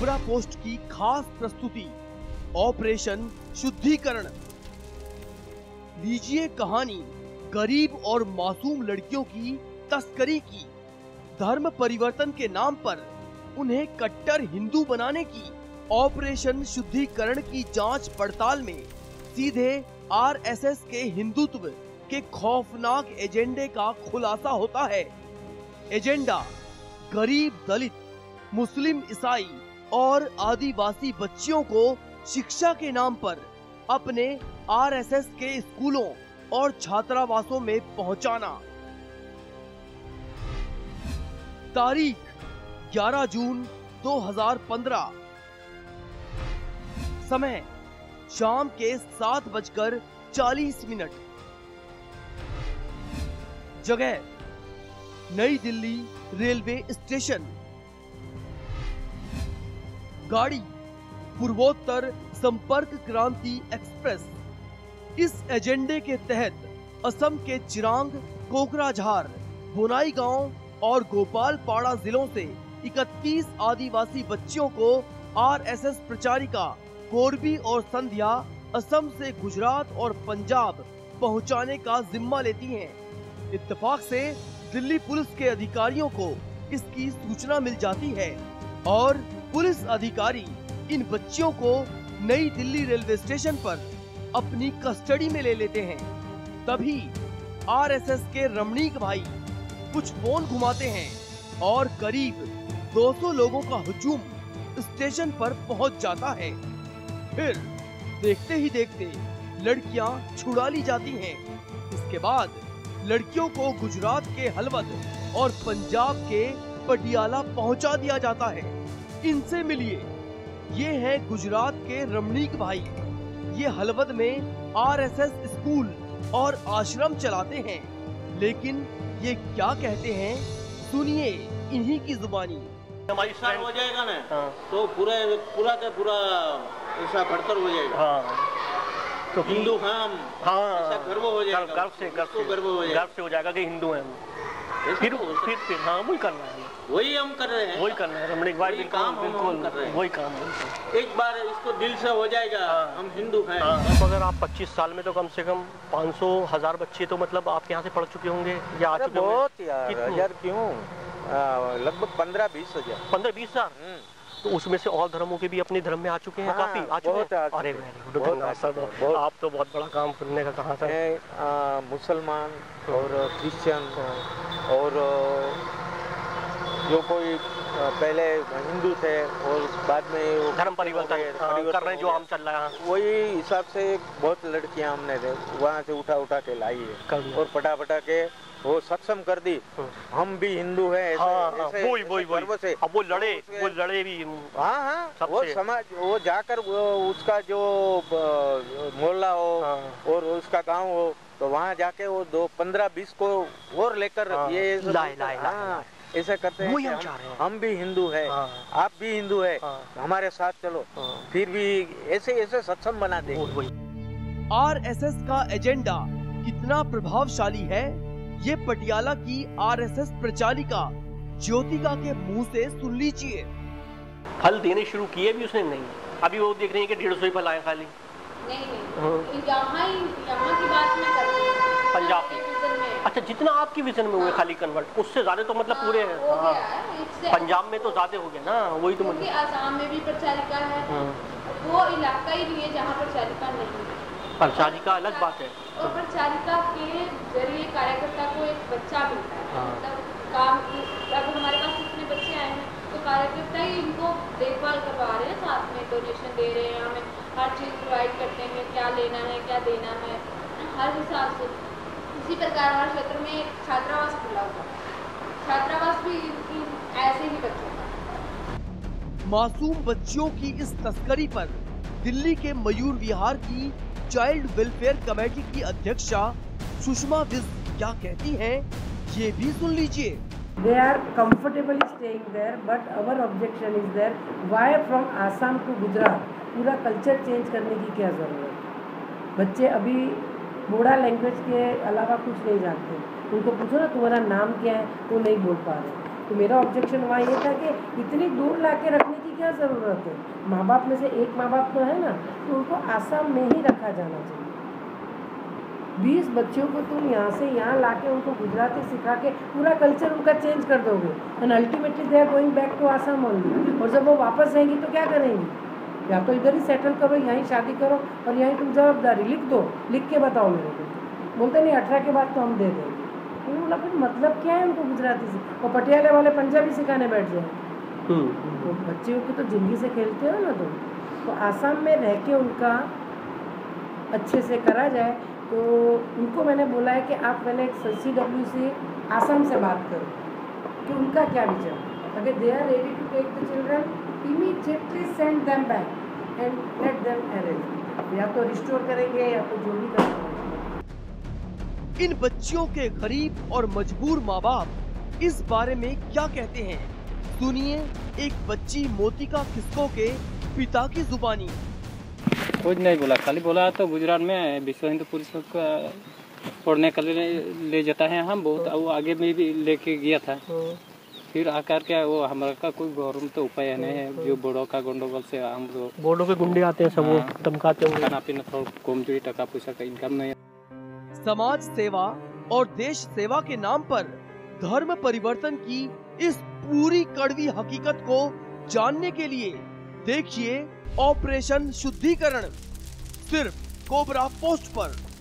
कोबरापोस्ट की खास प्रस्तुति ऑपरेशन शुद्धिकरण। लीजिए कहानी गरीब और मासूम लड़कियों की तस्करी की, धर्म परिवर्तन के नाम पर उन्हें कट्टर हिंदू बनाने की। ऑपरेशन शुद्धिकरण की जांच पड़ताल में सीधे आरएसएस के हिंदुत्व के खौफनाक एजेंडे का खुलासा होता है। एजेंडा गरीब, दलित, मुस्लिम, ईसाई और आदिवासी बच्चियों को शिक्षा के नाम पर अपने आरएसएस के स्कूलों और छात्रावासों में पहुंचाना। तारीख 11 जून 2015। समय शाम के 7:40। जगह नई दिल्ली रेलवे स्टेशन। गाड़ी पूर्वोत्तर संपर्क क्रांति एक्सप्रेस। इस एजेंडे के तहत असम के चिरांग, कोकराझार, बोंगाईगांव और गोपालपाड़ा जिलों से 31 आदिवासी बच्चियों को आरएसएस प्रचारिका कोरबी और संध्या असम से गुजरात और पंजाब पहुंचाने का जिम्मा लेती हैं। इत्तेफाक से दिल्ली पुलिस के अधिकारियों को इसकी सूचना मिल जाती है और पुलिस अधिकारी इन बच्चियों को नई दिल्ली रेलवे स्टेशन पर अपनी कस्टडी में ले लेते हैं। तभी आरएसएस के रमणीक भाई कुछ फोन घुमाते हैं और करीब 200 लोगों का हुजूम स्टेशन पर पहुंच जाता है। फिर देखते ही देखते लड़कियां छुड़ा ली जाती हैं। इसके बाद लड़कियों को गुजरात के हलवद और पंजाब के पटियाला पहुंचा दिया जाता है। इनसे मिलिए, ये हैं गुजरात के रमणीक भाई। ये हलवद में आरएसएस स्कूल और आश्रम चलाते हैं। लेकिन ये क्या कहते हैं, सुनिए इन्हीं की जुबानी। हमारी साल हो जाएगा ना, हाँ। तो पूरा का पूरा ऐसा बढ़तर हो जाएगा। हाँ। तो हिंदू हम, हाँ, ऐसा गर्व हो जाएगा। गर्व से हो जाएगा कि हिंदू हैं हम। फिर हाँ वही करना है, वही हम कर रहे हैं, वही करना है। रमणीक भाई बिल्कुल वही काम। एक बार इसको दिल से हो जाएगा, हाँ, हम हिंदू हैं। हाँ। अगर आप 25 साल में तो कम से कम 500,000 बच्चे तो मतलब आपके यहाँ से पढ़ चुके होंगे या आ चुके होंगे? बहुत यार, हजार क्यों, लगभग 15-20 हजार। 15-20 हजार। तो उसमें से और धर्मों के भी अपने धर्म में आ चुके हैं। हाँ, काफी आ चुके हैं। अरे आप तो बहुत बड़ा काम करने का कहा था। मुसलमान और क्रिश्चियन और जो कोई पहले हिंदू थे और बाद में वो धर्म परिवर्तन कर रहे हैं, जो हम चल रहा है, वही हिसाब से बहुत लड़कियां हमने वहाँ से उठा के लाई है और पटा के वो सक्षम कर दी। हम भी हिंदू हैं, ऐसे गर्व से। अब वो लड़े भी। हाँ, वो समाज, वो जाकर उसका जो मोहल्ला हो और उसका गांव हो, तो वहाँ जाके वो 15-20 को और लेकर ये ऐसा करते हैं कि हम भी हिंदू है, आप भी हिंदू है, हमारे साथ चलो। फिर भी ऐसे सक्षम बना देंगे। आरएसएस का एजेंडा कितना प्रभावशाली है, ये पटियाला की आरएसएस प्रचारिका ज्योतिका के मुंह से सुन लीजिए। फल देने शुरू किए भी उसने नहीं, अभी वो देख रही है कि 150 ही फल आए खाली। नहीं, यहाँ की बात मैं कर रही हूँ, पंजाब की। अच्छा, जितना आपकी विजन में हुए खाली कन्वर्ट, उससे ज्यादा तो मतलब पूरे पंजाब में तो ज्यादा हो गया ना। वही तो मुझे आसाम में भी प्रचारिका है, वो इलाका ही नहीं है जहाँ प्रचारिका नहीं है। प्रचारिका अलग बात है। और प्रचारिका के जरिए कार्यकर्ता को एक बच्चा मिलता है। मतलब काम, अब हमारे पास इतने बच्चे आए हैं तो कार्यकर्ता ही इनको देखभाल करवा रहे हैं, साथ में डोनेशन दे रहे हैं, हमें हर चीज़ प्रोवाइड करते हैं, क्या लेना है, क्या देना है, हर हिसाब से। इसी प्रकार हर क्षेत्र में एक छात्रावास खुला हुआ है, छात्रावास भी ऐसे ही बच्चों का। मासूम बच्चियों की इस तस्करी पर दिल्ली के मयूर विहार की चाइल्ड वेलफेयर कमेटी की अध्यक्षा सुषमा विज क्या कहती हैं, ये भी सुन लीजिए। They are comfortably staying there, but our objection is there. Why from Assam to Gujarat? पूरा कल्चर चेंज करने की क्या ज़रूरत? बच्चे अभी बोड़ा लैंग्वेज के अलावा कुछ नहीं जानते। उनको पूछो ना तुम्हारा नाम क्या है, वो नहीं बोल पा रहे। तो मेरा ऑब्जेक्शन वहाँ ये था कि इतनी दूर ला के रखने की क्या ज़रूरत है। माँ बाप में से एक माँ बाप तो है ना, तो उनको आसाम में ही रखा जाना चाहिए। 20 बच्चों को तुम यहाँ से यहाँ ला के उनको गुजराती सिखा के पूरा कल्चर उनका चेंज कर दोगे, and ultimately they are going back to Assam only. और जब वो वापस आएंगी तो क्या करेंगी? या तो इधर ही सेटल करो, यहीं शादी करो और यहीं तुम जवाबदारी लिख दो, लिख के बताओ मेरे को। बोलते नहीं 18 के बाद तो हम दे देंगे। तो बोला फिर मतलब क्या है उनको गुजराती से, और पटियाले वाले पंजाबी सिखाने बैठ जाए। तो बच्चों की तो ज़िंदगी से खेलते हो ना तुम। तो आसाम में रह के उनका अच्छे से करा जाए। तो उनको मैंने बोला है कि आप पहले CW से आसाम से बात करो कि उनका क्या विचार। अगर they are ready to take the children, immediately send them back and let them arrange. या तो रिस्टोर करेंगे या तो जो भी करेंगे। इन बच्चियों के गरीब और मजबूर माँ बाप इस बारे में क्या कहते हैं, सुनिए एक बच्ची मोतिका किस्को के पिता की जुबानी। कुछ नहीं बोला, खाली बोला तो गुजरात में विश्व हिंदू पुलिस को पढ़ने के लिए ले जाता है हम बहुत, वो आगे में भी लेके गया था। फिर आकर के वो हमारा का कोई गवर्नमेंट तो उपाय नहीं है, जो बोर्डों का गंडोगोल से हम लोग बोर्डों के गुंडे आते हैं सब, वो धमकाते हैं। खाना पीना थोड़ा कमजोरी, टका पैसा का इनकम नहीं। समाज सेवा और देश सेवा के नाम पर धर्म परिवर्तन की इस पूरी कड़वी हकीकत को जानने के लिए देखिए ऑपरेशन शुद्धिकरण, सिर्फ कोबरा पोस्ट पर।